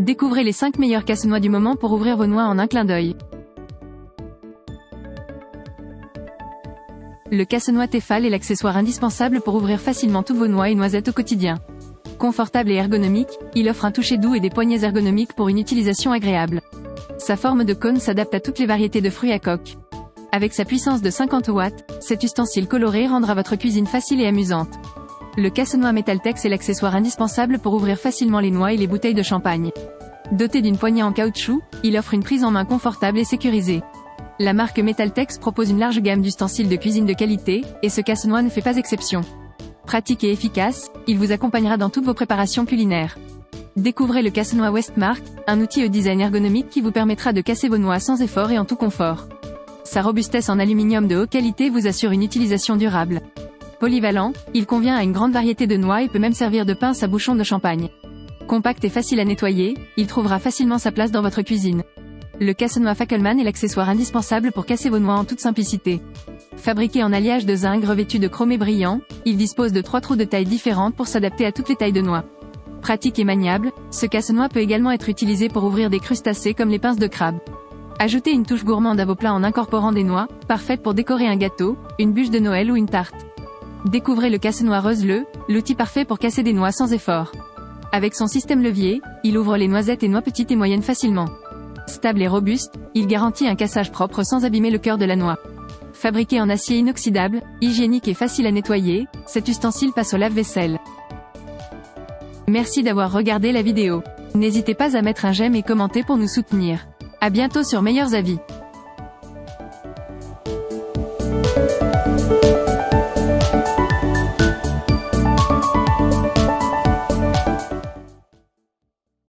Découvrez les 5 meilleurs casse-noix du moment pour ouvrir vos noix en un clin d'œil. Le casse-noix Tefal est l'accessoire indispensable pour ouvrir facilement toutes vos noix et noisettes au quotidien. Confortable et ergonomique, il offre un toucher doux et des poignées ergonomiques pour une utilisation agréable. Sa forme de cône s'adapte à toutes les variétés de fruits à coque. Avec sa puissance de 50 watts, cet ustensile coloré rendra votre cuisine facile et amusante. Le casse-noix Metaltex est l'accessoire indispensable pour ouvrir facilement les noix et les bouteilles de champagne. Doté d'une poignée en caoutchouc, il offre une prise en main confortable et sécurisée. La marque Metaltex propose une large gamme d'ustensiles de cuisine de qualité, et ce casse-noix ne fait pas exception. Pratique et efficace, il vous accompagnera dans toutes vos préparations culinaires. Découvrez le casse-noix Westmark, un outil au design ergonomique qui vous permettra de casser vos noix sans effort et en tout confort. Sa robustesse en aluminium de haute qualité vous assure une utilisation durable. Polyvalent, il convient à une grande variété de noix et peut même servir de pince à bouchon de champagne. Compact et facile à nettoyer, il trouvera facilement sa place dans votre cuisine. Le casse-noix Fackelmann est l'accessoire indispensable pour casser vos noix en toute simplicité. Fabriqué en alliage de zinc revêtu de chromé brillant, il dispose de 3 trous de taille différentes pour s'adapter à toutes les tailles de noix. Pratique et maniable, ce casse-noix peut également être utilisé pour ouvrir des crustacés comme les pinces de crabe. Ajoutez une touche gourmande à vos plats en incorporant des noix, parfaites pour décorer un gâteau, une bûche de Noël ou une tarte. Découvrez le casse-noix Reuseleux, l'outil parfait pour casser des noix sans effort. Avec son système levier, il ouvre les noisettes et noix petites et moyennes facilement. Stable et robuste, il garantit un cassage propre sans abîmer le cœur de la noix. Fabriqué en acier inoxydable, hygiénique et facile à nettoyer, cet ustensile passe au lave-vaisselle. Merci d'avoir regardé la vidéo. N'hésitez pas à mettre un j'aime et commenter pour nous soutenir. À bientôt sur Meilleurs Avis.